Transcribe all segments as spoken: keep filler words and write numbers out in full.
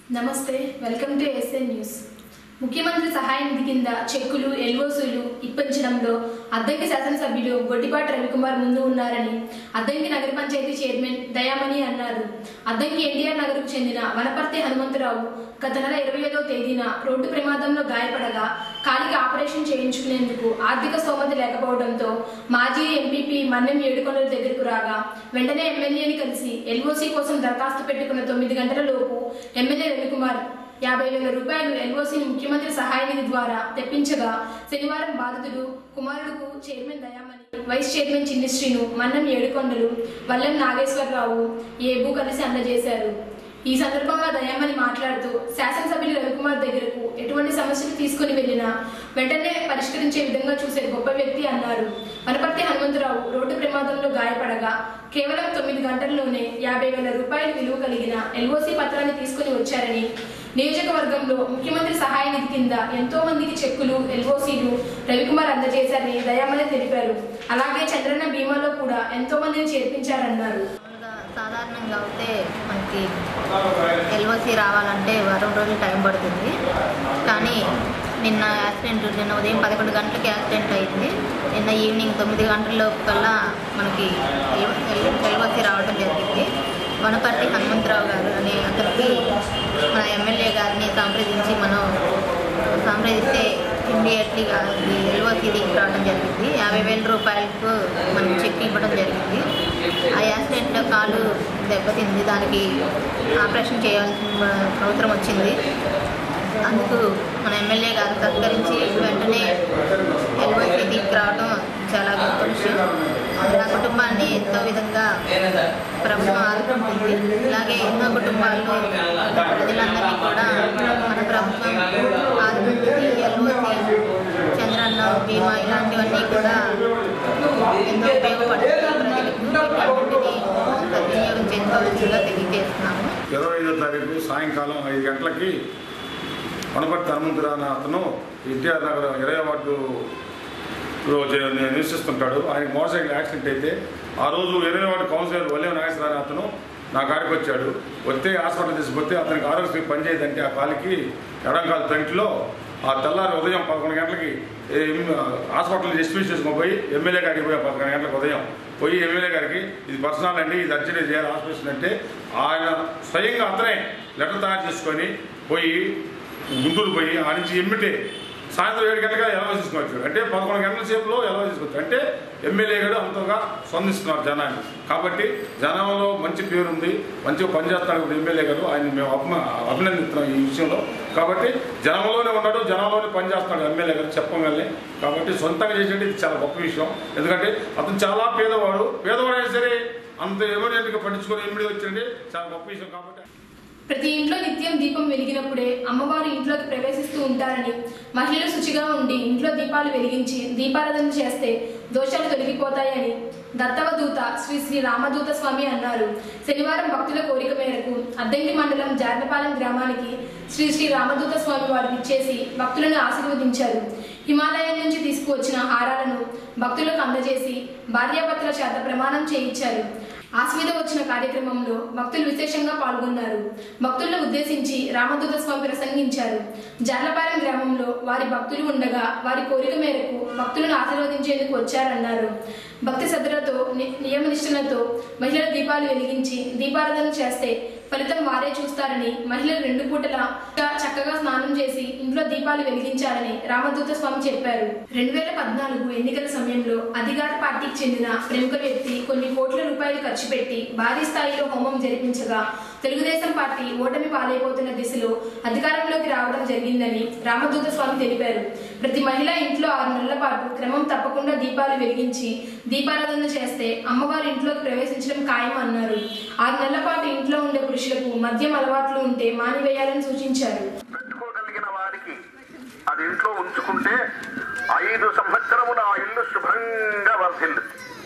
నమస్తే welcome to SN news. ముఖ్యమంత్రి సహాయ నిధి కింద చెక్కులు ఎల్ఓసీలు ఇప్పించడంలో అద్దంకి శాసనసభ్యులు గొడ్డిపాటి రవికుమార్ ముందు ఉన్నారని అద్దంకి నగర పంచాయతీ చైర్మన్ దయామణి అన్నారు. అద్దంకి ఎన్టీఆర్ నగర్కు చెందిన వనపర్తి హనుమంతరావు గత నెల ఇరవై ఐదవ తేదీన రోడ్డు ప్రమాదంలో గాయపడగా కాలికి ఆపరేషన్ చేయించుకునేందుకు ఆర్థిక స్తోమత లేకపోవడంతో మాజీ ఎంపీపీ మన్నెం ఏడుకొండల దగ్గరకు రాగా వెంటనే ఎమ్మెల్యేని కలిసి ఎల్ఓసీ కోసం దరఖాస్తు పెట్టుకున్న తొమ్మిది గంటల లోపు ఎమ్మెల్యే రవికుమార్ యాభై వేల రూపాయలు ఎల్ఓసీని ముఖ్యమంత్రి సహాయ నిధి ద్వారా తెప్పించగా శనివారం బాధితుడు కుమారుడుకు chairman Dayamani, vice chairman Chinnisrinu, Mannam Yedukondalu, Vallem Nageswararao, Ebu కలిసి అందజేశారు. ఈ సందర్భంగా దయామణి మాట్లాడుతూ శాసనసభ్యులు రవికుమార్ దగ్గరకు ఎటువంటి సమస్యలు తీసుకుని వెళ్లినా వెంటనే పరిష్కరించే విధంగా చూసే గొప్ప వ్యక్తి అన్నారు. వనపర్తి హనుమంతరావు రోడ్డు ప్రమాదంలో గాయపడగా కేవలం తొమ్మిది గంటల్లోనే యాభై వేల రూపాయలు విలువ కలిగిన ఎల్ఓసీ పత్రాన్ని తీసుకుని వచ్చారని, నియోజకవర్గంలో ముఖ్యమంత్రి సహాయ నిధి కింద ఎంతో మందికి చెక్కులు ఎల్ఓసీలు రవికుమార్ అందజేశారని దయామణి తెలిపారు. అలాగే చంద్రన్న బీమాలో కూడా ఎంతో మందిని చేర్పించారన్నారు. సాధారణంగా అయితే మనకి ఎల్ఓసీ రావాలంటే వారం రోజులు టైం పడుతుంది. కానీ నిన్న యాక్సిడెంట్ నిన్న ఉదయం పదకొండు గంటలకి యాక్సిడెంట్ అయింది. నిన్న ఈవినింగ్ తొమ్మిది గంటల కల్లా మనకి ఎల్ఓసీ రావడం జరిగింది. వనపర్తి హనుమంతరావు గారు అనే అతనికి మన ఎమ్మెల్యే గారిని సంప్రదించి మనం సంప్రదిస్తే ఇమ్మీడియట్లీగా ఎల్ఓసీ రావడం జరిగింది. యాభై వేల రూపాయలకు మనం చెక్ ఇవ్వడం జరిగింది. ఆ యాక్సిడెంట్లో కాలు దెబ్బతింది, దానికి ఆపరేషన్ చేయాల్సిన అవసరం వచ్చింది. అందుకు మన ఎమ్మెల్యే గారు సత్కరించి వెంటనే ఎల్ఓసీ తీసుకురావడం చాలా గొప్ప విషయం. ఆ కుటుంబాన్ని ఎంతో విధంగా ప్రభుత్వం ఆదుకుంటుంది. ఇలాగే ఎన్నో కుటుంబాల్లో ప్రజలందరినీ కూడా మన ప్రభుత్వం ఆదుకుంటుంది. ఎల్ఓసీ, చంద్రన్న బీమా ఇలాంటివన్నీ కూడా ఎంతో ఉపయోగపడుతుంది ప్రజలకు. సద్వినియోగం చేసుకోవాల్సిందిగా తెలియజేస్తున్నాము. ఇరవై ఐదో తారీఖు సాయంకాలం ఐదు గంటలకి వనపర్తి హనుమంతరావు అతను ఎన్టీఆర్ నగర్ ఇరవై వార్డులో నివసిస్తుంటాడు. ఆయన మోటార్ సైకిల్ యాక్సిడెంట్ అయితే ఆ రోజు ఇరవై వార్డు కౌన్సిలర్ వల్లెం నాగేశ్వరరావు అతను నా కాడికి వచ్చాడు. వస్తే హాస్పిటల్ తీసుకొస్తే అతనికి ఆరోగ్యశ్రీ పనిచేయదంటే ఆ కాలికి ఎడంకాల తంటిలో ఆ తెల్లారి ఉదయం పదకొండు గంటలకి హాస్పిటల్ డిస్మిస్ చేసుకుని పోయి ఎమ్మెల్యే గారికి పోయి పదకొండు గంటలకు ఉదయం పోయి ఎమ్మెల్యే గారికి ఇది పర్సనల్ అండి, ఇది అర్జెంట్ చేయాలి హాస్పిటల్ అంటే ఆయన స్వయంగా అతనే లెటర్ తయారు చేసుకొని పోయి గుంటూరు పోయి ఆ నుంచి ఎమ్మిటే సాయంత్రం ఏడు గంటలుగా ఎలవ తీసుకొచ్చు. అంటే పదకొండు గంటల సేపులో ఎలవ తీసుకొచ్చు. అంటే ఎమ్మెల్యే గారు అంతగా స్పందిస్తున్నారు జనాన్ని. కాబట్టి జనంలో మంచి పేరుంది, మంచిగా పనిచేస్తాడు ఎమ్మెల్యే గారు. ఆయన మేము అభిమ అభినందిస్తున్నాం ఈ విషయంలో. కాబట్టి జనంలోనే ఉన్నాడు, జనంలోనే పనిచేస్తున్నాడు ఎమ్మెల్యే గారు చెప్పగలనే. కాబట్టి సొంతంగా చేసేది ఇది చాలా గొప్ప విషయం. ఎందుకంటే అతను చాలా పేదవాడు, పేదవాడు అయినా సరే అంత ఎమర్జెంట్గా పట్టించుకొని ఎమ్మెల్యే వచ్చిందంటే చాలా గొప్ప విషయం. కాబట్టి ప్రతి ఇంట్లో నిత్యం దీపం వెలిగినప్పుడే అమ్మవారు ఇంట్లోకి ప్రవేశిస్తూ ఉంటారని, మహిళలు శుచిగా ఉండి ఇంట్లో దీపాలు వెలిగించి దీపారాధన చేస్తే దోషాలు తొలగిపోతాయని దత్తవదూత శ్రీ శ్రీ రామదూత స్వామి అన్నారు. శనివారం భక్తుల కోరిక మేరకు అద్దంకి మండలం జార్నపాలెం గ్రామానికి శ్రీ శ్రీ రామదూత స్వామి వారు ఇచ్చేసి భక్తులను ఆశీర్వదించారు. హిమాలయం నుంచి తీసుకువచ్చిన హారాలను భక్తులకు అందజేసి భార్యాభర్తల చేత ప్రమాణం చేయించారు. ఆశ్వీద వచ్చిన కార్యక్రమంలో భక్తులు విశేషంగా పాల్గొన్నారు. భక్తులను ఉద్దేశించి రామదూత స్వామి ప్రసంగించారు. జార్లపాలెం గ్రామంలో వారి భక్తులు ఉండగా వారి కోరిక మేరకు భక్తులను ఆశీర్వదించేందుకు వచ్చారన్నారు. భక్తి శ్రద్ధలతో నియమనిష్టలతో మహిళలు దీపాలు వెలిగించి దీపారాధన చేస్తే ఫలితం వారే చూస్తారని, మహిళలు రెండు పూటల చక్కగా స్నానం చేసి ఇంట్లో దీపాలు వెలిగించాలని రామదూత స్వామి చెప్పారు. రెండు వేల పద్నాలుగు ఎన్నికల సమయంలో అధికార పార్టీకి చెందిన ప్రముఖ వ్యక్తి కొన్ని కోట్ల రూపాయలు ఖర్చు పెట్టి భారీ స్థాయిలో హోమం జరిపించగా తెలుగుదేశం పార్టీ ఓటమి పాలైపోతున్న దిశలో అధికారంలోకి రావడం జరిగిందని రామదూత స్వామి తెలిపారు. ప్రతి మహిళ ఇంట్లో ఆరు నెలల పాటు క్రమం తప్పకుండా దీపాలు వెలిగించి దీపారాధన చేస్తే అమ్మవారి ఇంట్లోకి ప్రవేశించడం ఖాయం అన్నారు. ఆరు నెలల పాటు ఇంట్లో ఉండే పురుషులకు మద్యం అలవాట్లు ఉంటే మానివేయాలని సూచించారు. పెట్టుకోగలిగిన వారికి అది ఇంట్లో ఉంచుకుంటే ఐదు సంవత్సరములు ఆ ఇల్లు శుభంగా వర్ధిల్లు.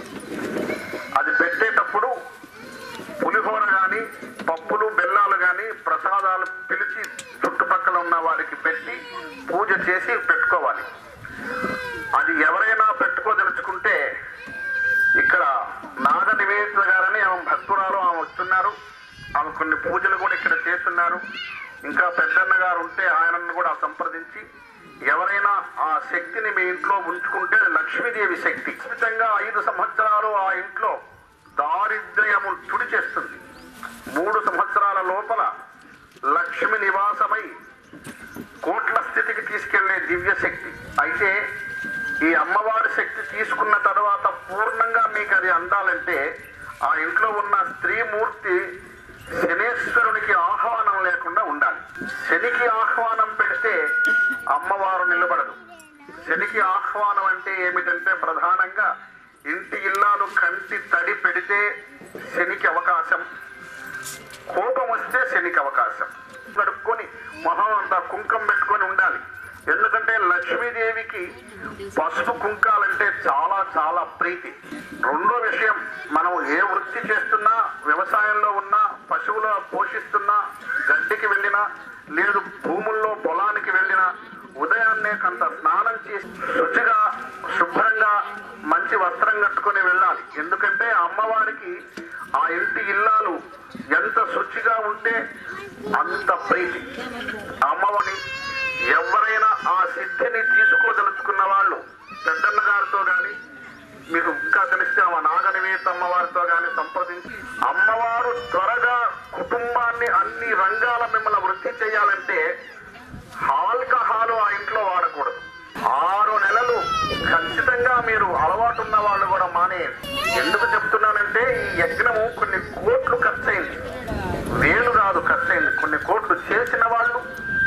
అది పెట్టేటప్పుడు పులిహోర కానీ పప్పులు బెల్లాలు కానీ ప్రసాదాలు పిలిచి చుట్టుపక్కల ఉన్న వారికి పెట్టి పూజ చేసి పెట్టుకోవాలి. అది ఎవరైనా పెట్టుకోదలుచుకుంటే ఇక్కడ నాగ నివేదిత గారని ఆమె భక్తురాలు ఆమె వస్తున్నారు. ఆమె కొన్ని పూజలు కూడా ఇక్కడ చేస్తున్నారు. ఇంకా పెద్దన్న గారు ఉంటే ఆయనను కూడా సంప్రదించి ఎవరైనా ఆ శక్తిని మీ ఇంట్లో ఉంచుకుంటే లక్ష్మీదేవి శక్తి ఖచ్చితంగా ఐదు సంవత్సరాలు ఆ ఇంట్లో దారిద్ర్యము తుడి చేస్తుంది. మూడు సంవత్సరాల లోపల లక్ష్మి నివాసమై కోట్ల స్థితికి తీసుకెళ్లే దివ్య శక్తి. అయితే ఈ అమ్మవారి శక్తి తీసుకున్న తర్వాత పూర్ణంగా మీకు అది అందాలంటే ఆ ఇంట్లో ఉన్న స్త్రీమూర్తి శనేశ్వరునికి ఆహ్వానం లేకుండా ఉండాలి. శనికి ఆహ్వానం పెడితే అమ్మవారు నిలబడదు. శనికి ఆహ్వానం అంటే ఏమిటంటే ప్రధానంగా ఇంటి ఇల్లాలు కంటి తడి పెడితే శనికి అవకాశం, కోపం వస్తే శనికి అవకాశం. కడుక్కొని మొహం అంతా కుంకం పెట్టుకొని ఉండాలి. ఎందుకంటే లక్ష్మీదేవికి పసుపు కుంకాలంటే చాలా చాలా ప్రీతి. రెండో విషయం, మనం ఏ వృత్తి చేస్తున్నా, వ్యవసాయంలో ఉన్నా, పశువుల పోషిస్తున్నా, గడ్డికి వెళ్ళినా, లేదు భూముల్లో పొలానికి వెళ్ళినా ఉదయాన్నే కొంత స్నానం చేసి శుచిగా శుభ్రంగా మంచి వస్త్రం కట్టుకొని వెళ్ళాలి. ఎందుకంటే అమ్మవారికి ఆ ఇంటి ఇల్లాలు ఎంత శుచిగా ఉంటే అంత ప్రీతి. అమ్మవారిని ఎవరైనా ఆ సిద్ధిని తీసుకోదలుచుకున్న వాళ్ళు పెద్దన్న గారితో కానీ, మీకు ఇంకా తెలిస్తే ఆ నాగనివేత అమ్మవారితో కానీ సంప్రదించి అమ్మవారు త్వరగా కుటుంబాన్ని అన్ని రంగాల మిమ్మల్ని వృద్ధి చేయాలంటే ఆల్కహాలు ఆ ఇంట్లో వాడకూడదు. ఆరు నెలలు ఖచ్చితంగా మీరు అలవాటు ఉన్న వాళ్ళు కూడా మానేయండి. ఎందుకు చెప్తున్నానంటే ఈ యజ్ఞము కొన్ని కోట్లు ఖర్చయింది, వేలు కాదు ఖర్చయింది. కొన్ని కోట్లు చేసిన వాళ్ళు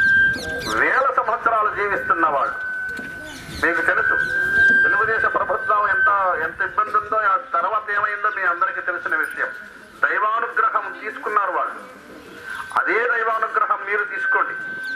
వేల సంవత్సరాలు జీవిస్తున్న వాళ్ళు. మీకు తెలుసు తెలుగుదేశం ప్రభుత్వం ఎంత ఎంత ఇబ్బంది ఉందో, ఆ తర్వాత ఏమైందో మీ అందరికీ తెలిసిన విషయం. దైవానుగ్రహం తీసుకున్నారు వాళ్ళు. అదే దైవానుగ్రహం మీరు తీసుకోండి.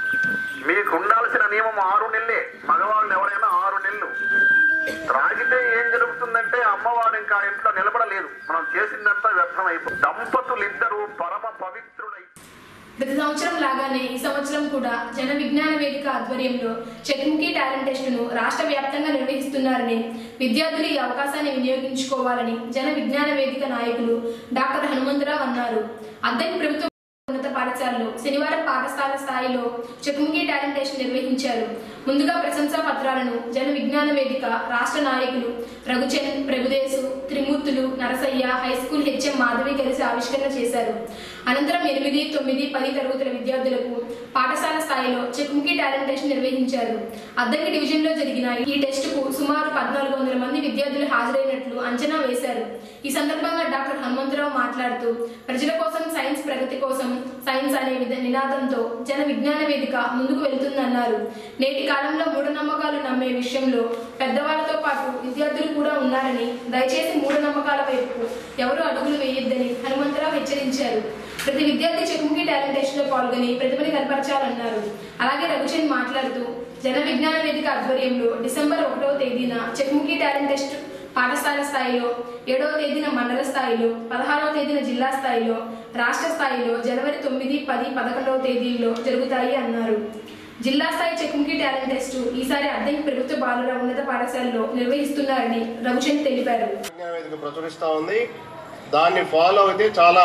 మీకు ఉండాల్సిన నియమం ఆరు నెలలే. మగవాళ్ళు ఎవరైనా ఆరు నెలలు త్రాగితే ఏం జరుగుతుందంటే అమ్మవారు ఇంకా ఇంట్లో నిలబడలేదు. మనం చేసిందంతా వ్యర్థం అయిపోతుంది. దంపతులు ఇద్దరు పరమ పవిత్రులై ప్రతి సంవత్సరం లాగానే ఈ సంవత్సరం కూడా జన విజ్ఞాన వేదిక ఆధ్వర్యంలో చెక్ముఖి టాలెంట్ టెస్టును రాష్ట్ర వ్యాప్తంగా నిర్వహిస్తున్నారని, విద్యార్థులు ఈ అవకాశాన్ని వినియోగించుకోవాలని జన విజ్ఞాన వేదిక నాయకులు డాక్టర్ హనుమంతరావు అన్నారు. అద్దెకి ప్రభుత్వ ఉన్నత పాఠశాలలో శనివారం పాఠశాల స్థాయిలో చెక్ముఖి టాలెంట్ టెస్ట్ నిర్వహించారు. ముందుగా ప్రశంసా పత్రాలను జన విజ్ఞాన వేదిక రాష్ట్ర నాయకులు రఘుచంద్, ప్రభుదేశు, త్రిమూర్తులు, నరసయ్య, హైస్కూల్ హెచ్ఎం మాధవి కలిసి ఆవిష్కరణ చేశారు. అనంతరం ఎనిమిది, తొమ్మిది, పది తరగతుల విద్యార్థులకు పాఠశాల స్థాయిలో చెక్ముఖి టాలెంట్ టెస్ట్ నిర్వహించారు. అద్దంకి డివిజన్లో జరిగిన ఈ టెస్టుకు సుమారు పద్నాలుగు వందల మంది విద్యార్థులు హాజరైనట్లు అంచనా వేశారు. ఈ సందర్భంగా డాక్టర్ హనుమంతరావు మాట్లాడుతూ ప్రజల కోసం సైన్స్, ప్రగతి కోసం సైన్స్ అనే నినాదంతో జన విజ్ఞాన వేదిక ముందుకు వెళ్తుందన్నారు. నేటి కాలంలో మూఢనమ్మకాలు నమ్మే విషయంలో పెద్దవాళ్లతో పాటు విద్యార్థులు కూడా ఉన్నారని, దయచేసి మూఢనమ్మకాల వైపు ఎవరు అడుగులు వేయొద్దని హనుమంతరావు హెచ్చరించారు. ప్రతి విద్యార్థి చెక్ముఖి టాలెంట్ టెస్ట్ లో పాల్గొని ప్రతిభని కనపరచాలన్నారు. అలాగే రఘుచంద్ మాట్లాడుతూ జన విజ్ఞాన వేదిక ఆధ్వర్యంలో డిసెంబర్ ఒకటవ తేదీన చెక్ముఖి టాలెంట్ టెస్ట్ పాఠశాల స్థాయిలో, ఏడవ తేదీన మండల స్థాయిలో, పదహారవ తేదీన జిల్లా స్థాయిలో, రాష్ట్ర స్థాయిలో జనవరి తొమ్మిది, పది, పదకొండవ తేదీల్లో జరుగుతాయి అన్నారు. జిల్లా స్థాయి చెక్ముఖి టాలెంట్ టెస్ట్ ఈసారి అద్దెకి ప్రభుత్వ బాలుర ఉన్నత పాఠశాలలో నిర్వహిస్తున్నారని రఘుచంద్ తెలిపారు. ప్రచురిస్తూ ఉంది. దాన్ని ఫాలో అయితే చాలా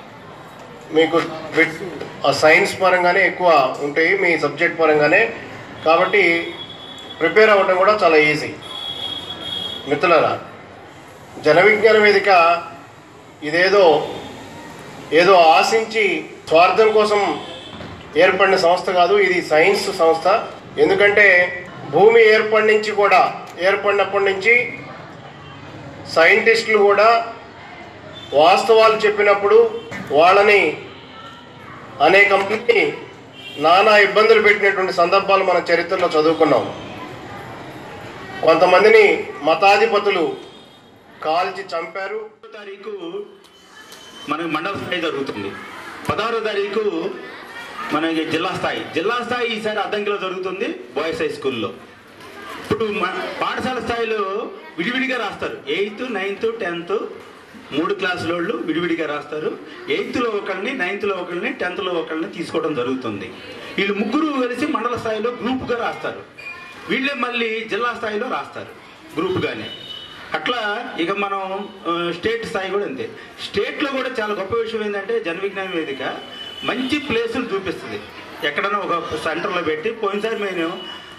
మీకు సైన్స్ పరంగానే ఎక్కువ ఉంటాయి, మీ సబ్జెక్ట్ పరంగానే. కాబట్టి ప్రిపేర్ అవ్వడం కూడా చాలా ఈజీ. మిత్రులారా, జన విజ్ఞాన వేదిక ఇదేదో ఏదో ఆశించి స్వార్థం కోసం ఏర్పడిన సంస్థ కాదు. ఇది సైన్స్ సంస్థ. ఎందుకంటే భూమి ఏర్పడి నుంచి కూడా ఏర్పడినప్పటి నుంచి సైంటిస్టులు కూడా వాస్తవాలు చెప్పినప్పుడు వాళ్ళని అనే కంపెనీ నానా ఇబ్బందులు పెట్టినటువంటి సందర్భాలు మన చరిత్రలో చదువుకున్నాం. కొంతమందిని మతాధిపతులు కాల్చి చంపారు. తారీఖు మనకి మండల స్థాయి జరుగుతుంది. పదహారో తారీఖు మనకి జిల్లా స్థాయి జిల్లా స్థాయి ఈసారి అద్దంకిలో జరుగుతుంది, బాయ్స్ హై స్కూల్లో. ఇప్పుడు పాఠశాల స్థాయిలో విడివిడిగా రాస్తారు. ఎయిత్, నైన్త్, టెన్త్ మూడు క్లాసుల వాళ్ళు విడివిడిగా రాస్తారు. ఎయిత్లో ఒకరిని, నైన్త్లో ఒకరిని, టెన్త్లో ఒకరిని తీసుకోవడం జరుగుతుంది. వీళ్ళు ముగ్గురు కలిసి మండల స్థాయిలో గ్రూప్గా రాస్తారు. వీళ్ళే మళ్ళీ జిల్లా స్థాయిలో రాస్తారు గ్రూప్గానే. అట్లా ఇక మనం స్టేట్ స్థాయి కూడా అంతే. స్టేట్లో కూడా చాలా గొప్ప విషయం ఏంటంటే జన విజ్ఞాన వేదిక మంచి ప్లేసులు చూపిస్తుంది. ఎక్కడైనా ఒక సెంటర్లో పెట్టి, పోయినసారి మేము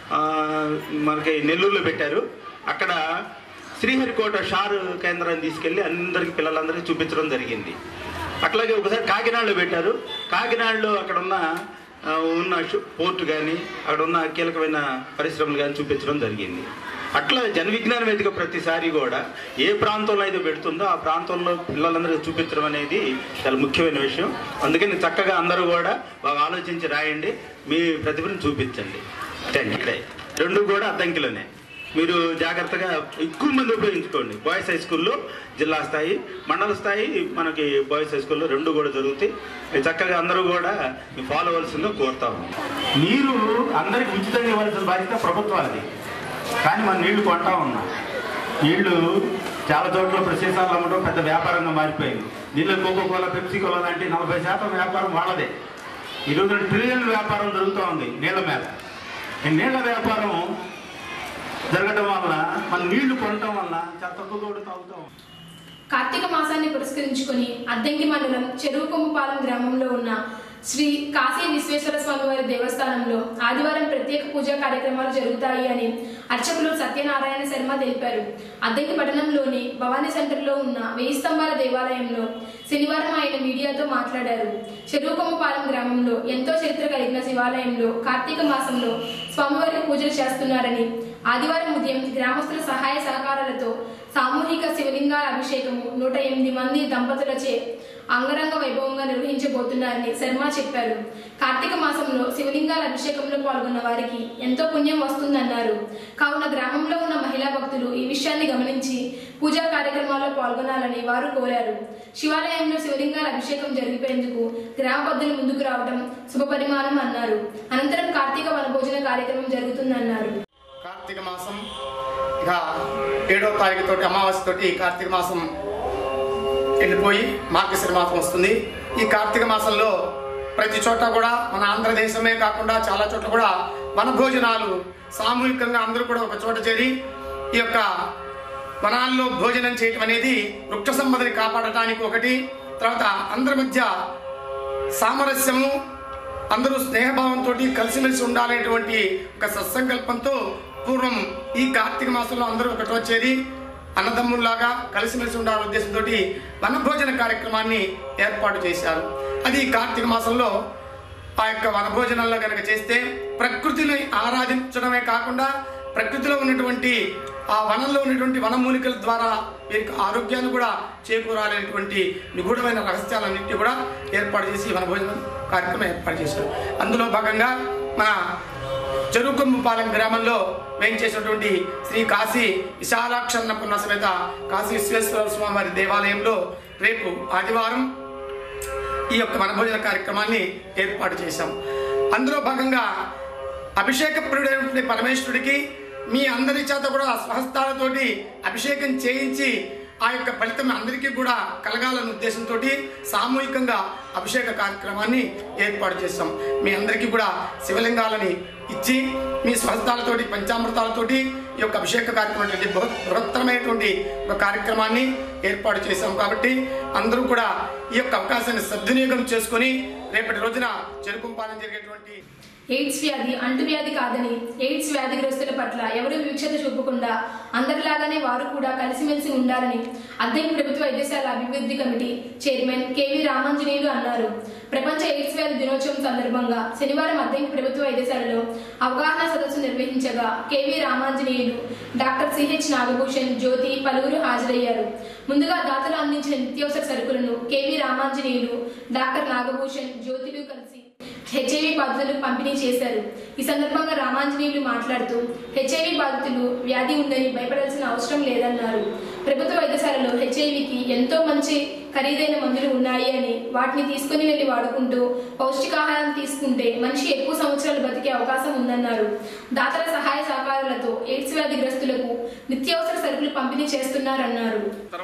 మనకి నెల్లూరులో పెట్టారు, అక్కడ శ్రీహరికోట షార్ కేంద్రాన్ని తీసుకెళ్ళి అందరికీ పిల్లలందరికీ చూపించడం జరిగింది. అట్లాగే ఒకసారి కాకినాడలో పెట్టారు, కాకినాడలో అక్కడ ఉన్న ఉన్న పోర్టు కానీ అక్కడ ఉన్న కీలకమైన పరిశ్రమలు కానీ చూపించడం జరిగింది. అట్లా జన విజ్ఞాన వేదిక ప్రతిసారి కూడా ఏ ప్రాంతంలో అయితే పెడుతుందో ఆ ప్రాంతంలో పిల్లలందరికీ చూపించడం అనేది చాలా ముఖ్యమైన విషయం. అందుకని చక్కగా అందరూ కూడా బాగా ఆలోచించి రాయండి, మీ ప్రతిభను చూపించండి. Thank you. రెండు కూడా అద్దంకిలోనే మీరు జాగ్రత్తగా ఎక్కువ మంది ఉపయోగించుకోండి. బాయ్స్ హై స్కూల్లో జిల్లా స్థాయి, మండల స్థాయి మనకి బాయ్స్ హై స్కూల్లో రెండు కూడా జరుగుతాయి. చక్కగా అందరూ కూడా ఫాలో అవ్వాల్సిందో కోరుతాము. నీరు అందరికి ఉచితంగా ఇవ్వాల్సిన బాధ్యత ప్రభుత్వాలది, కానీ మన నీళ్లు కొంటా ఉన్నాం. నీళ్లు చాలా చోట్ల ప్రదేశాలు అమ్మడం పెద్ద వ్యాపారంగా మారిపోయింది. నీళ్ళు కోకో కోలా, పెప్సీ కోలా లాంటి నలభై శాతం వ్యాపారం వాళ్ళదే. ఈరోజు ట్రిలియన్ వ్యాపారం జరుగుతూ ఉంది నీళ్ల మీద. ఈ నీళ్ల వ్యాపారం జరగడం వల్ల మన నీళ్లు కొనడం వల్ల చాలా తక్కువ కూడా తాగుతాం. కార్తీక మాసాన్ని పురస్కరించుకొని అద్దంకి మండలం చెరువు కొమ్మపాలెం గ్రామంలో ఉన్న శ్రీ కాశీ విశ్వేశ్వర స్వామి వారి దేవస్థానంలో ఆదివారం ప్రత్యేక పూజా కార్యక్రమాలు జరుగుతాయి అని అర్చకులు సత్యనారాయణ శర్మ తెలిపారు. అద్దంకి పట్టణంలోని భవానీ సెంటర్లో ఉన్న వెయ్యి స్తంభాల దేవాలయంలో శనివారం ఆయన మీడియాతో మాట్లాడారు. చెరువు కొమ్మపాలెం గ్రామంలో ఎంతో చరిత్ర కలిగిన శివాలయంలో కార్తీక మాసంలో స్వామివారికి పూజలు చేస్తున్నారని, ఆదివారం ఉదయం గ్రామస్తుల సహాయ సహకారాలతో సామూహిక శివలింగాల అభిషేకము నూట ఎనిమిది మంది దంపతులచే అంగరంగ వైభవంగా నిర్వహించబోతున్నారని శర్మ చెప్పారు. కార్తీక మాసంలో శివలింగాల అభిషేకంలో పాల్గొన్న వారికి ఎంతో పుణ్యం వస్తుందన్నారు. కావున గ్రామంలో ఉన్న మహిళా భక్తులు ఈ విషయాన్ని గమనించి పూజా కార్యక్రమాల్లో పాల్గొనాలని వారు కోరారు. శివాలయంలో శివలింగాల అభిషేకం జరిపేందుకు గ్రామ పెద్దలు ముందుకు రావడం శుభపరిమాణం అన్నారు. అనంతరం కార్తీక వనభోజన కార్యక్రమం జరుగుతుందన్నారు. కార్తీక మాసం ఇక ఏడో తారీఖు తోటి అమావాస్య తోటి కార్తీక మాసం వెళ్ళిపోయి మార్గశిర మాసం వస్తుంది. ఈ కార్తీక మాసంలో ప్రతి చోట కూడా మన ఆంధ్రదేశమే కాకుండా చాలా చోట్ల కూడా వనభోజనాలు సామూహికంగా అందరూ కూడా ఒక చోట చేరి ఈ యొక్క వనాల్లో భోజనం చేయటం అనేది వృక్ష సంపదని కాపాడటానికి ఒకటి, తర్వాత అందరి మధ్య సామరస్యము, అందరూ స్నేహభావంతో కలిసిమెలిసి ఉండాలనేటువంటి ఒక సత్సంకల్పంతో పూర్వం ఈ కార్తీక మాసంలో అందరూ ఒకటి వచ్చేది అన్నదమ్ముల్లాగా కలిసిమెలిసి ఉండాలనే ఉద్దేశంతో వనభోజన కార్యక్రమాన్ని ఏర్పాటు చేశారు. అది కార్తీక మాసంలో ఆ యొక్క వనభోజనాల్లో కనుక చేస్తే ప్రకృతిని ఆరాధించడమే కాకుండా ప్రకృతిలో ఉన్నటువంటి ఆ వనంలో ఉన్నటువంటి వనమూలికల ద్వారా వీరికి ఆరోగ్యాన్ని కూడా చేకూరాలనేటువంటి నిగూఢమైన రహస్యాలన్నింటినీ కూడా ఏర్పాటు చేసి వనభోజన కార్యక్రమం ఏర్పాటు చేశారు. అందులో భాగంగా మన చెరువు కొమ్మపాలెం గ్రామంలో వేయించేసినటువంటి శ్రీ కాశీ విశాలాక్షన్నపూర్ణ సమేత కాశీ విశ్వేశ్వర స్వామి వారి దేవాలయంలో రేపు ఆదివారం ఈ యొక్క వనభోజన కార్యక్రమాన్ని ఏర్పాటు చేశాం. అందులో భాగంగా అభిషేక ప్రియుడైనటువంటి పరమేశ్వరుడికి మీ అందరి చేత కూడా స్వహస్తాలతోటి అభిషేకం చేయించి ఆ యొక్క ఫలితం అందరికీ కూడా కలగాలన్న ఉద్దేశంతో సామూహికంగా అభిషేక కార్యక్రమాన్ని ఏర్పాటు చేస్తాం. మీ అందరికీ కూడా శివలింగాలని ఇచ్చి మీ స్వహస్తాలతోటి పంచామృతాలతోటి ఈ యొక్క అభిషేక కార్యక్రమం బృహత్తరమైనటువంటి ఒక కార్యక్రమాన్ని ఏర్పాటు చేశాం. కాబట్టి అందరూ కూడా ఈ యొక్క అవకాశాన్ని సద్వినియోగం చేసుకొని రేపటి రోజున చెరుకుంపాలెం జరిగేటువంటి ఎయిడ్స్ వ్యాధి అంటువ్యాధి కాదని, ఎయిడ్స్ వ్యాధిగ్రస్తుల పట్ల ఎవరూ వివక్షత చూపకుండా అందరిలాగానే వారు కూడా కలిసిమెలిసి ఉండాలని అద్దంకి ప్రభుత్వ వైద్యశాల అభివృద్ధి కమిటీ చైర్మన్ కేవీ రామాంజనేయులు అన్నారు. ప్రపంచ ఎయిడ్స్ వ్యాధి దినోత్సవం సందర్భంగా శనివారం అద్దంకి ప్రభుత్వ వైద్యశాలలో అవగాహన సదస్సు నిర్వహించగా KV Ramanjaneyulu, doctor CH Nagabhushan, Jyothi పలువురు హాజరయ్యారు. ముందుగా దాతలు అందించిన నిత్యావసర సరుకులను కేవీ రామాంజనేయులు, డాక్టర్ నాగభూషణ్, జ్యోతిలు కలిసి హెచ్ఐవి బాధితులకు పంపిణీ చేశారు. ఈ సందర్భంగా రామాంజనేయులు మాట్లాడుతూ హెచ్ఐవి బాధితులు వ్యాధి ఉందని భయపడాల్సిన అవసరం లేదన్నారు. ప్రభుత్వ వైద్యశాలలో హెచ్ఐవికి ఎంతో మంచి ఖరీదైన మందులు ఉన్నాయి అని వాటిని తీసుకుని వెళ్లి వాడుకుంటూ పౌష్టికాహారం తీసుకుంటే మనిషి ఎక్కువ సంవత్సరాలు బతికే అవకాశం ఉందన్నారు. దాతల సహాయ సహకారాలతో ఎయిడ్స్ వ్యాధిగ్రస్తులకు నిత్యావసర సరుకులు పంపిణీ చేస్తున్నారన్నారు.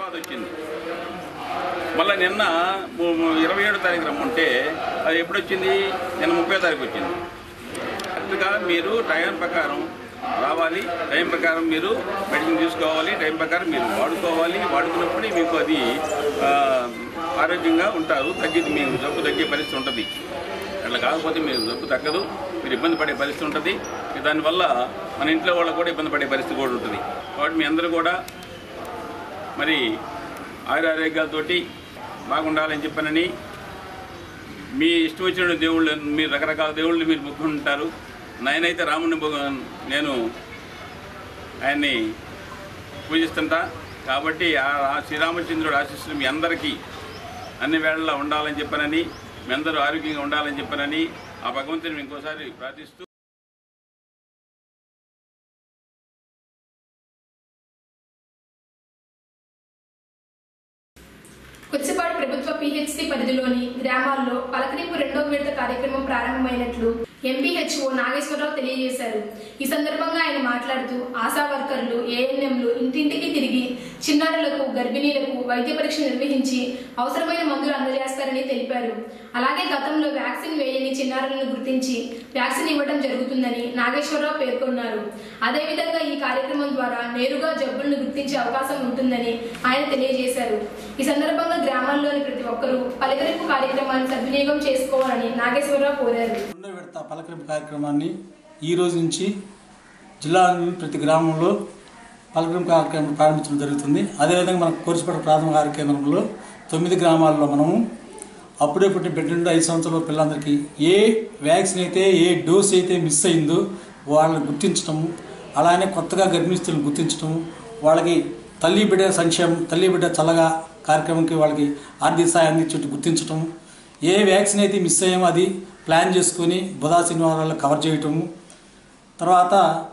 మళ్ళీ నిన్న ఇరవై ఏడు తారీఖు రమ్మంటే అది ఎప్పుడు వచ్చింది? నిన్న ముప్పై తారీఖు వచ్చింది. కరెక్ట్గా మీరు టైం ప్రకారం రావాలి, టైం ప్రకారం మీరు మెడిసిన్ తీసుకోవాలి, టైం ప్రకారం మీరు వాడుకోవాలి. వాడుకున్నప్పుడు మీకు అది ఆరోగ్యంగా ఉంటారు, తగ్గిది మీకు జబ్బు తగ్గే పరిస్థితి ఉంటుంది. అట్లా కాకపోతే మీరు జబ్బు తగ్గదు, మీరు ఇబ్బంది పడే పరిస్థితి ఉంటుంది. దానివల్ల మన ఇంట్లో వాళ్ళకు కూడా ఇబ్బంది పడే పరిస్థితి కూడా ఉంటుంది. కాబట్టి మీ అందరూ కూడా మరి ఆయురారోగ్యాలతోటి బాగుండాలని చెప్పానని మీ ఇష్టం వచ్చిన దేవుళ్ళు, మీరు రకరకాల దేవుళ్ళు మీరు మొక్కుకుంటారు. నేనైతే రాముడిని నేను ఆయన్ని పూజిస్తుంటా. కాబట్టి ఆ శ్రీరామచంద్రుడు ఆశీస్సులు మీ అందరికీ అన్ని వేళల్లో ఉండాలని చెప్పానని, మీ అందరూ ఆరోగ్యంగా ఉండాలని చెప్పానని ఆ భగవంతుని ఇంకోసారి ప్రార్థిస్తూ కుర్చిపాడు ప్రభుత్వ పిహెచ్సి పరిధిలోని గ్రామాల్లో పలకరింపు రెండో విడత కార్యక్రమం ప్రారంభమైనట్లు ఎంపీహెచ్ఓ నాగేశ్వరరావు తెలియజేశారు. ఈ సందర్భంగా ఆయన మాట్లాడుతూ ఆశా వర్కర్లు, ఏఎన్ఎంలు ఇంటింటికి తిరిగి చిన్నారులకు, గర్భిణీలకు వైద్య పరీక్ష నిర్వహించి అవసరమైన మందులు అందజేస్తారని తెలిపారు. అలాగే గతంలో వ్యాక్సిన్ వేయని చిన్నారులను గుర్తించి వ్యాక్సిన్ ఇవ్వడం జరుగుతుందని నాగేశ్వరరావు పేర్కొన్నారు. అదేవిధంగా ఈ కార్యక్రమం ద్వారా నేరుగా జబ్బులను గుర్తించే అవకాశం ఉంటుందని ఆయన తెలియజేశారు. ఈ సందర్భంగా గ్రామాల్లోని ప్రతి ఒక్కరూ పలకరింపు కార్యక్రమాన్ని సద్వినియోగం చేసుకోవాలని నాగేశ్వరరావు కోరారు. రెండో విడత పలకరింపు కార్యక్రమాన్ని ఈ రోజు నుంచి జిల్లాలోని ప్రతి గ్రామంలో పలకరింపు కార్యక్రమం ప్రారంభించడం జరుగుతుంది. అదేవిధంగా మన కోర్చిపేట ప్రాథమిక ఆరోగ్య కేంద్రంలో తొమ్మిది గ్రామాల్లో మనము అప్పుడే పుట్టిన బిడ్డ నుండి ఐదు సంవత్సరాల పిల్లలందరికీ ఏ వ్యాక్సిన్ అయితే, ఏ డోస్ అయితే మిస్ అయిందో వాళ్ళని గుర్తించడము, అలానే కొత్తగా గర్భిణీస్తులను గుర్తించడము, వాళ్ళకి తల్లి బిడ్డ సంక్షేమం, తల్లి బిడ్డ చల్లగా కార్యక్రమంకి వాళ్ళకి ఆర్థిక సాయం అందించేట్టు గుర్తించటం, ఏ వ్యాక్సిన్ అయితే మిస్ అయ్యామో అది ప్లాన్ చేసుకొని బుధా శనివారాల్లో కవర్ చేయటము, తర్వాత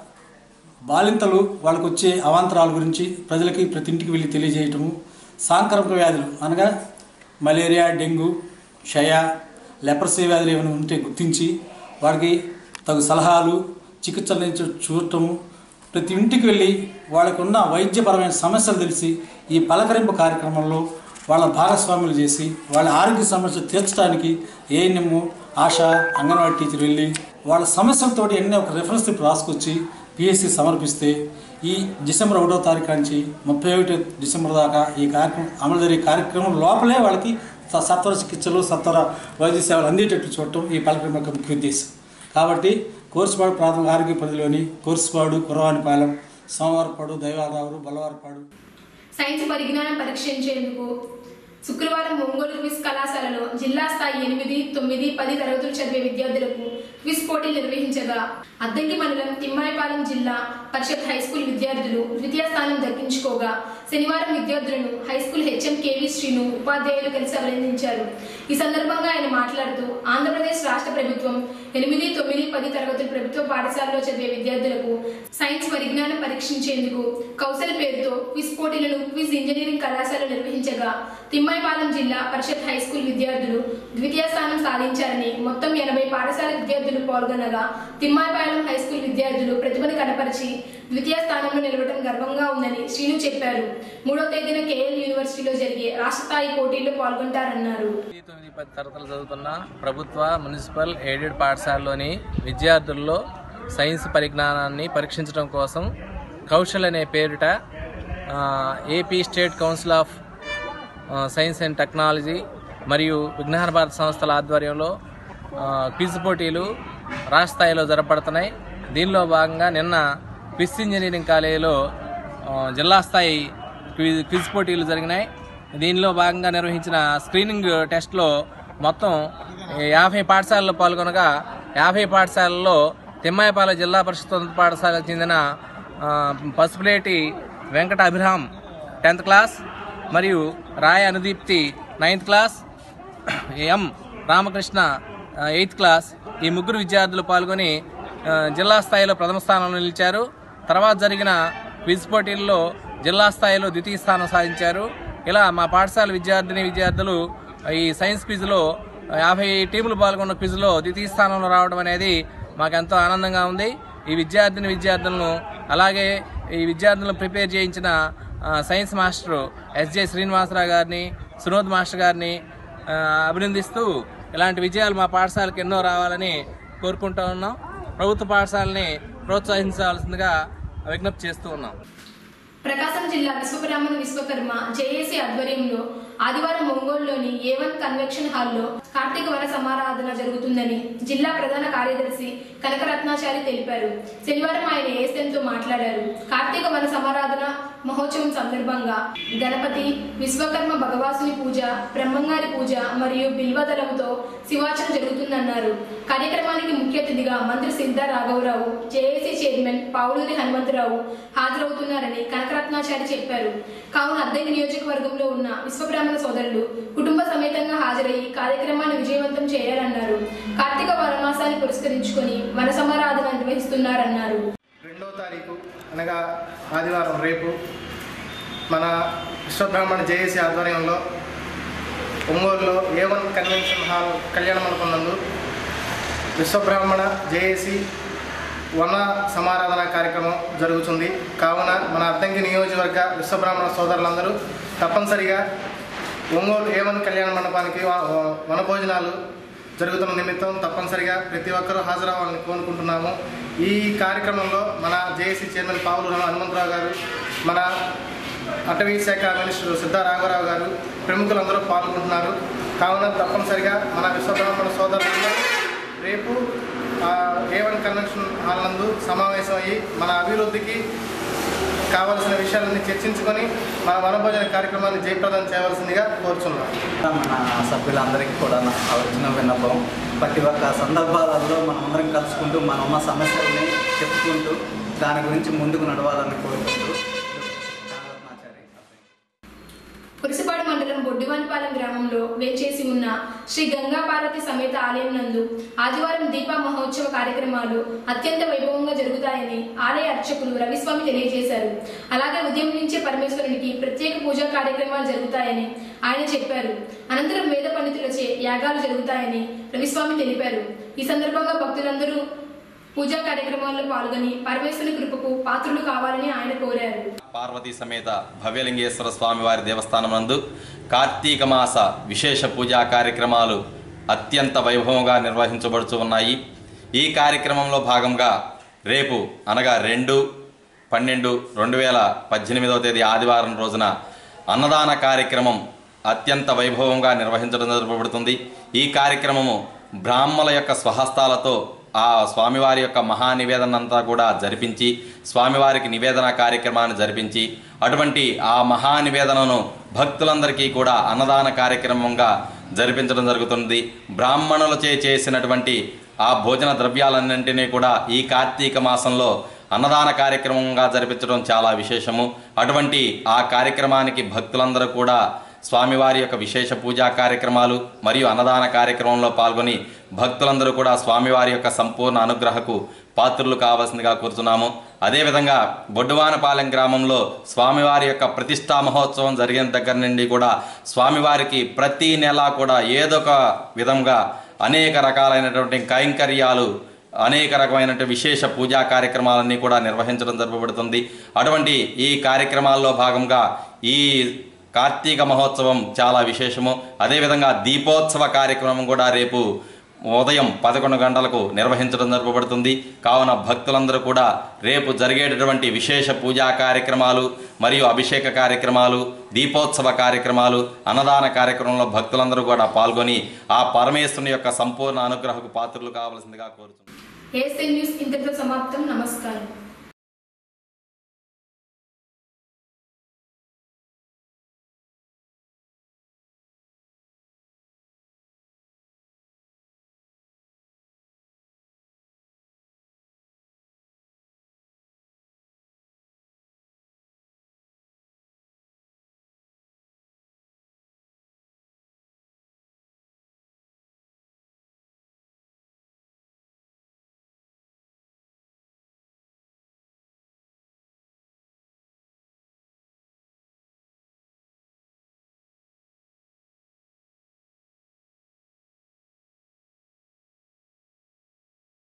బాలింతలు వాళ్ళకు వచ్చే అవాంతరాల గురించి ప్రజలకి ప్రతి ఇంటికి వెళ్ళి తెలియజేయటము, సాంక్రమిక వ్యాధులు అనగా మలేరియా, డెంగ్యూ, క్షయ, లెప్రసీ వ్యాధులు ఏమైనా ఉంటే గుర్తించి వాడికి తగు సలహాలు, చికిత్సలు చూడటము, ప్రతి ఇంటికి వెళ్ళి వాళ్ళకు ఉన్న వైద్యపరమైన సమస్యలు తెలిసి ఈ పలకరింపు కార్యక్రమంలో వాళ్ళ భాగస్వాములు చేసి వాళ్ళ ఆరోగ్య సమస్యలు తీర్చడానికి ఏఎన్ఎం, ఆశా, అంగన్వాడీ టీచర్ వెళ్ళి వాళ్ళ సమస్యలతో ఎన్ని ఒక రెఫరెన్స్ రాసుకొచ్చి పిఎస్సి సమర్పిస్తే ఈ డిసెంబర్ ఒకటో తారీఖు నుంచి ముప్పై ఒకటి డిసెంబర్ దాకా ఈ కార్యక్రమం అమలు జరిగే కార్యక్రమం లోపలే వాళ్ళకి సత్వర చికిత్సలు, సత్వర వైద్య సేవలు అందేటట్లు చూడటం ఈ పలకరింపు యొక్క ముఖ్య ఉద్దేశం. కాబట్టి కోర్సుపాడు ప్రాథమిక ఆరోగ్య పరిధిలోని కోర్సుపాడు, కురవానిపాలెం, సోమవారపాడు, దైవారావు, బలవారపాడు సైన్స్ పరిజ్ఞానం పరీక్షించేందుకు శుక్రవారం ఒంగోలు క్విజ్ కళాశాలలో జిల్లా స్థాయి ఎనిమిది, తొమ్మిది, పది తరగతులు చదివే విద్యార్థులకు క్విజ్ పోటీలు నిర్వహించగా అద్దంకి మండలం తిమ్మాయిపాలెం జిల్లా పరిషత్ హైస్కూల్ విద్యార్థులు ద్వితీయ స్థానం దక్కించుకోగా శనివారం విద్యార్థులను హైస్కూల్ హెచ్ఎం కేవీ శ్రీను ఉపాధ్యాయులు కలిసి అభినందించారు. ఈ సందర్భంగా ఆయన మాట్లాడుతూ ఆంధ్రప్రదేశ్ రాష్ట్ర ప్రభుత్వం ఎనిమిది, తొమ్మిది, పది తరగతులు ప్రభుత్వ పాఠశాలలో చదివే విద్యార్థులకు సైన్స్ పరిజ్ఞానం పరీక్షించేందుకు కౌశల్ పేరుతో క్విజ్ పోటీలను క్విజ్ ఇంజనీరింగ్ కళాశాల నిర్వహించగా తిమ్మాయిపాలెం జిల్లా పరిషత్ హైస్కూల్ విద్యార్థులు ద్వితీయ స్థానం సాధించారని, మొత్తం ఎనభై పాఠశాల విద్యార్థులు పాల్గొనగా తిమ్మాయిపాలెం హైస్కూల్ విద్యార్థులు ప్రతిభను కనపరిచి ద్వితీయ స్థానంలో నిలవడం గర్వంగా ఉందని శ్రీను చెప్పారు. మూడో తేదీన కేఎల్ యూనివర్సిటీలో జరిగే రాష్ట్ర స్థాయి పోటీల్లో పాల్గొంటారన్నారు. తొమ్మిది పది తరగతులు చదువుతున్న ప్రభుత్వ, మున్సిపల్, ఎయిడెడ్ పాఠశాలలోని విద్యార్థుల్లో సైన్స్ పరిజ్ఞానాన్ని పరీక్షించడం కోసం కౌశల్ అనే పేరిట AP state council of science and technology మరియు విజ్ఞాన భారత సంస్థల ఆధ్వర్యంలో క్విజ్ పోటీలు రాష్ట్ర స్థాయిలో జరపడుతున్నాయి. దీనిలో భాగంగా నిన్న క్విజ్ ఇంజనీరింగ్ కాలేజీలో జిల్లా స్థాయి క్విజ్ క్విజ్ పోటీలు జరిగినాయి. దీనిలో భాగంగా నిర్వహించిన స్క్రీనింగ్ టెస్ట్లో మొత్తం యాభై పాఠశాలలు పాల్గొనగా యాభై పాఠశాలల్లో తిమ్మాయిపాలెం జిల్లా పరిషత్ ఉన్నత పాఠశాలకు చెందిన పసుపులేటి వెంకట అభిరామ్ టెన్త్ క్లాస్ మరియు Raya Anudeepthi ninth class, M Ramakrishna eighth class ఈ ముగ్గురు విద్యార్థులు పాల్గొని జిల్లా స్థాయిలో ప్రథమ స్థానంలో నిలిచారు. తర్వాత జరిగిన క్విజ్ పోటీల్లో జిల్లా స్థాయిలో ద్వితీయ స్థానం సాధించారు. ఇలా మా పాఠశాల విద్యార్థిని విద్యార్థులు ఈ సైన్స్ క్విజ్లో యాభై టీములు పాల్గొన్న క్విజ్లో ద్వితీయ స్థానంలో రావడం అనేది మాకు ఎంతో ఆనందంగా ఉంది. ఈ విద్యార్థిని విద్యార్థులను అలాగే ఈ విద్యార్థులను ప్రిపేర్ చేయించిన సైన్స్ మాస్టరు ఎస్జే శ్రీనివాసరావు గారిని, సునోద్ మాస్టర్ గారిని అభినందిస్తూ ఇలాంటి విజయాలు మా పాఠశాలకు ఎన్నో రావాలని కోరుకుంటూ ఉన్నాం. ప్రభుత్వ పాఠశాలని ప్రోత్సహించాల్సిందిగా విజ్ఞప్తి చేస్తూ ఉన్నాం. ప్రకాశం జిల్లా విశ్వబ్రాహ్మణ విశ్వకర్మ జేఏసీ ఆధ్వర్యంలో ఆదివారం ఒంగోలులోని ఏ వన్ కన్వెన్షన్ హాల్లో కార్తీక వన సమారాధన జరుగుతుందని జిల్లా ప్రధాన కార్యదర్శి కనకరత్నాచారి తెలిపారు. శనివారం ఆయన ఏఎస్ఎన్తో మాట్లాడారు. కార్తీక వన సమారాధన మహోత్సవం సందర్భంగా గణపతి, విశ్వకర్మ భగవాసుని పూజ, బ్రహ్మంగారి పూజ మరియు బిల్వదళంతో శివార్చన జరుగుతుందన్నారు. కార్యక్రమానికి ముఖ్య అతిథిగా మంత్రి సిద్ధా రాఘవరావు, జేఏసీ చైర్మన్ పావులూరి హనుమంతరావు హాజరవుతున్నారని కనకరత్నాచారి చెప్పారు. కావున అద్దెకి నియోజకవర్గంలో ఉన్న విశ్వబ్రాహ్మణ సోదరులు కుటుంబ సమేతంగా హాజరయ్యి కార్యక్రమాన్ని విజయవంతం చేయాలన్నారు. కార్తీక వనమాసాన్ని పురస్కరించుకొని వన సమారాధన నిర్వహిస్తున్నారన్నారు. రెండో తారీఖు అనగా ఆదివారం రేపు మన విశ్వబ్రాహ్మణ జేఏసీ ఆధ్వర్యంలో ఒంగోలులో ఏ వన్ కన్వెన్షన్ హాల్ కళ్యాణ మండపం నందు విశ్వబ్రాహ్మణ జేఏసీ వన సమారాధన కార్యక్రమం జరుగుతుంది. కావున మన అద్దంకి నియోజకవర్గ విశ్వబ్రాహ్మణ సోదరులందరూ తప్పనిసరిగా ఒంగోలు ఏ వన్ కళ్యాణ మండపానికి వన భోజనాలు జరుగుతున్న నిమిత్తం తప్పనిసరిగా ప్రతి ఒక్కరూ హాజరవ్వాలని కోరుకుంటున్నాము. ఈ కార్యక్రమంలో మన జేఏసీ చైర్మన్ పావులూరి హనుమంతరావు గారు, మన అటవీ శాఖ మినిస్టర్ సిద్ధా రాఘవరావు గారు, ప్రముఖులందరూ పాల్గొంటున్నారు. కావున తప్పనిసరిగా మన విశ్వబ్రాహ్మణ సోదరులందరూ రేపు ఏ వన్ కన్వెన్షన్ హాల్ నందు సమావేశం అయ్యి మన అభివృద్ధికి కావాల్సిన విషయాలన్నీ చర్చించుకొని మన వనభోజన కార్యక్రమాన్ని జయప్రదం చేయవలసిందిగా కోరుచున్నాం. మన సభ్యులందరికీ కూడా వచ్చిన విన్నపం, ప్రతి ఒక్క సందర్భాలలో మనమందరం కలుసుకుంటూ మన ఉన్న సమస్యల్ని చెప్పుకుంటూ దాని గురించి ముందుకు నడవాలని కోరుకుంటూ పురిసిపాడు మండలం బొడ్డివానిపాలెం గ్రామంలో వేచేసి ఉన్న శ్రీ గంగా పార్వతి సమేత ఆలయం నందు ఆదివారం దీప మహోత్సవ కార్యక్రమాలు అత్యంత వైభవంగా జరుగుతాయని ఆలయ అర్చకులు రవిస్వామి తెలియజేశారు. అలాగే ఉదయం నుంచే పరమేశ్వరునికి ప్రత్యేక పూజా కార్యక్రమాలు జరుగుతాయని ఆయన చెప్పారు. అనంతరం వేద పండితులచే యాగాలు జరుగుతాయని రవిస్వామి తెలిపారు. ఈ సందర్భంగా భక్తులందరూ పూజా కార్యక్రమాల్లో పాల్గొని పరమేశ్వరుని కృపకు పాత్రులు కావాలని ఆయన కోరారు. పార్వతీ సమేత భవ్యలింగేశ్వర స్వామివారి దేవస్థానం నందు కార్తీక మాస విశేష పూజా కార్యక్రమాలు అత్యంత వైభవంగా నిర్వహించబడుతూ ఉన్నాయి. ఈ కార్యక్రమంలో భాగంగా రేపు అనగా రెండు పన్నెండు రెండు వేల పద్దెనిమిదవ తేదీ ఆదివారం రోజున అన్నదాన కార్యక్రమం అత్యంత వైభవంగా నిర్వహించడం జరపబడుతుంది. ఈ కార్యక్రమము బ్రాహ్మల యొక్క స్వహస్తాలతో ఆ స్వామివారి యొక్క మహానివేదన అంతా కూడా జరిపించి స్వామివారికి నివేదన కార్యక్రమాన్ని జరిపించి అటువంటి ఆ మహానివేదనను భక్తులందరికీ కూడా అన్నదాన కార్యక్రమంగా జరిపించడం జరుగుతుంది. బ్రాహ్మణులచే చేసినటువంటి ఆ భోజన ద్రవ్యాలన్నింటినీ కూడా ఈ కార్తీక మాసంలో అన్నదాన కార్యక్రమంగా జరిపించడం చాలా విశేషము. అటువంటి ఆ కార్యక్రమానికి భక్తులందరూ కూడా స్వామివారి యొక్క విశేష పూజా కార్యక్రమాలు మరియు అన్నదాన కార్యక్రమంలో పాల్గొని భక్తులందరూ కూడా స్వామివారి యొక్క సంపూర్ణ అనుగ్రహకు పాత్రులు కావాల్సిందిగా కోరుతున్నాము. అదేవిధంగా బొడ్డువానపాలెం గ్రామంలో స్వామివారి యొక్క ప్రతిష్టా మహోత్సవం జరిగిన దగ్గర నుండి కూడా స్వామివారికి ప్రతి నెల కూడా ఏదొక విధంగా అనేక రకాలైనటువంటి కైంకర్యాలు అనేక రకమైనటువంటి విశేష పూజా కార్యక్రమాలన్నీ కూడా నిర్వహించడం జరపబడుతుంది. అటువంటి ఈ కార్యక్రమాల్లో భాగంగా ఈ కార్తీక మహోత్సవం చాలా విశేషము. అదేవిధంగా దీపోత్సవ కార్యక్రమం కూడా రేపు ఉదయం పదకొండు గంటలకు నిర్వహించడం జరపబడుతుంది. కావున భక్తులందరూ కూడా రేపు జరిగేటటువంటి విశేష పూజా కార్యక్రమాలు మరియు అభిషేక కార్యక్రమాలు, దీపోత్సవ కార్యక్రమాలు, అన్నదాన కార్యక్రమంలో భక్తులందరూ కూడా పాల్గొని ఆ పరమేశ్వరుని యొక్క సంపూర్ణ అనుగ్రహకు పాత్రలు కావాల్సిందిగా కోరుతున్నాను. ఏఎస్ఎన్ న్యూస్ ఇంతటితో సమాప్తం. నమస్కారం.